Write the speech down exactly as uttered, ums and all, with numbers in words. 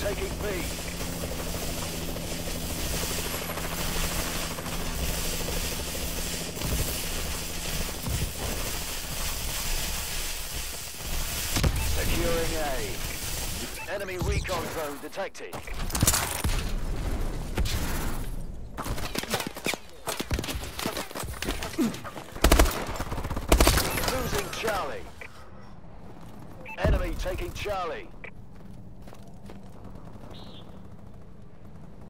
taking B. Securing A. Enemy recon zone detected. Losing Charlie. Enemy taking Charlie.